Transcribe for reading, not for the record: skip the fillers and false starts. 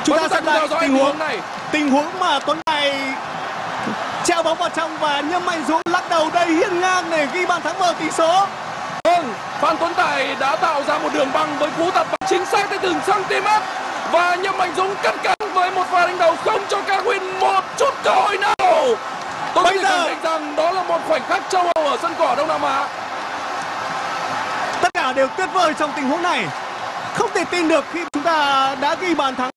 Chúng ta xem lại tình huống mà Tuấn Tài treo bóng vào trong và Nhâm Mạnh Dũng lắc đầu đầy hiên ngang để ghi bàn thắng mở tỷ số. Vâng, Phan Tuấn Tài đã tạo ra một đường băng với cú tập bắn chính xác tới từng cm và Nhâm Mạnh Dũng cắt cắn với một pha đánh đầu không cho Kawin một chút cơ hội nào. Tôi có thể khẳng định rằng đó là một khoảnh khắc châu Âu ở sân cỏ Đông Nam Á. Tất cả đều tuyệt vời trong tình huống này. Không thể tin được khi chúng ta đã ghi bàn thắng